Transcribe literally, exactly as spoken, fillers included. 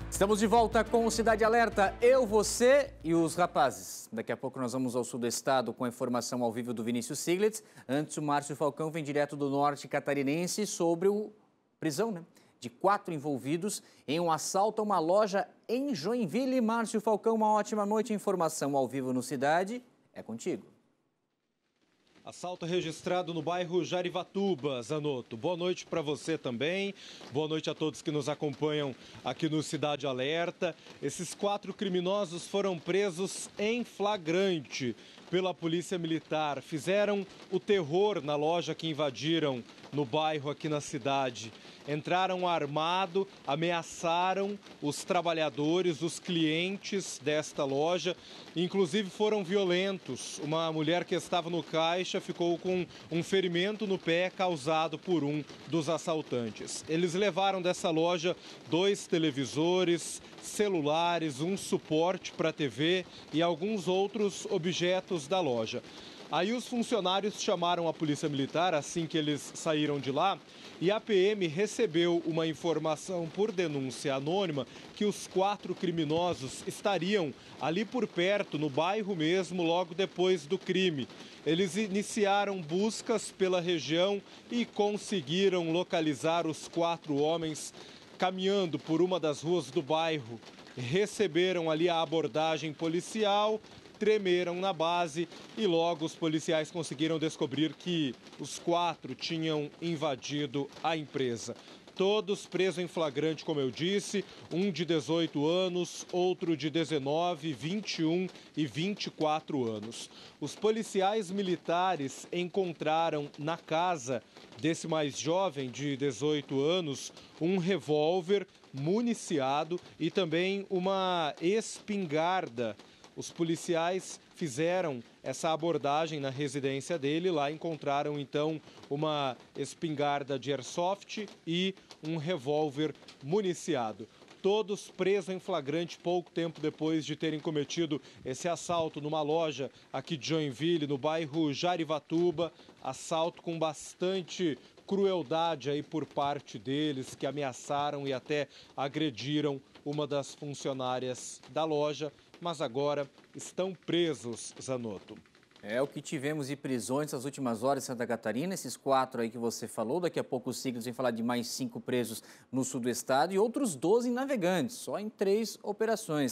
Estamos de volta com o Cidade Alerta, eu, você e os rapazes. Daqui a pouco nós vamos ao sul do estado com a informação ao vivo do Vinícius Siglitz. Antes, o Márcio Falcão vem direto do norte catarinense sobre a prisão, né, de quatro envolvidos em um assalto a uma loja em Joinville. Márcio Falcão, uma ótima noite. Informação ao vivo no Cidade é contigo. Assalto registrado no bairro Jarivatuba, Zanotto. Boa noite para você também. Boa noite a todos que nos acompanham aqui no Cidade Alerta. Esses quatro criminosos foram presos em flagrante pela Polícia Militar. Fizeram o terror na loja que invadiram no bairro aqui na cidade. Entraram armado, ameaçaram os trabalhadores, os clientes desta loja. Inclusive foram violentos. Uma mulher que estava no caixa ficou com um ferimento no pé causado por um dos assaltantes. Eles levaram dessa loja dois televisores, celulares, um suporte para T V e alguns outros objetos da loja. Aí os funcionários chamaram a Polícia Militar assim que eles saíram de lá e a P M recebeu uma informação por denúncia anônima que os quatro criminosos estariam ali por perto, no bairro mesmo, logo depois do crime. Eles iniciaram buscas pela região e conseguiram localizar os quatro homens caminhando por uma das ruas do bairro. Receberam ali a abordagem policial, tremeram na base e logo os policiais conseguiram descobrir que os quatro tinham invadido a empresa. Todos presos em flagrante, como eu disse, um de dezoito anos, outro de dezenove, vinte e um e vinte e quatro anos. Os policiais militares encontraram na casa desse mais jovem, de dezoito anos, um revólver municiado e também uma espingarda. Os policiais fizeram essa abordagem na residência dele. Lá encontraram, então, uma espingarda de airsoft e um revólver municiado. Todos presos em flagrante pouco tempo depois de terem cometido esse assalto numa loja aqui de Joinville, no bairro Jarivatuba. Assalto com bastante crueldade aí por parte deles, que ameaçaram e até agrediram uma das funcionárias da loja. Mas agora estão presos, Zanotto. É o que tivemos de prisões nas últimas horas em Santa Catarina, esses quatro aí que você falou. Daqui a pouco o Siglitz vem falar de mais cinco presos no sul do estado e outros doze navegantes, só em três operações.